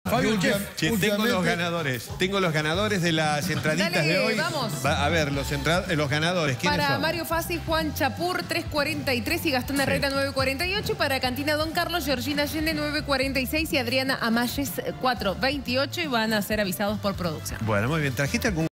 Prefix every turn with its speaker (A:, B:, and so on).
A: Fabio,
B: Che, tengo los ganadores. Tengo los ganadores de las entraditas
C: Dale,
B: de hoy.
C: vamos.
B: A ver, los ganadores. ¿Quiénes
C: Para
B: son?
C: Mario Fassi, Juan Chapur, 3.43 y Gastón Herrera, 9.48. Para Cantina Don Carlos, Georgina Allende, 9.46 y Adriana Amayes, 4.28 y van a ser avisados por producción.
B: Bueno, muy bien. ¿Trajiste algún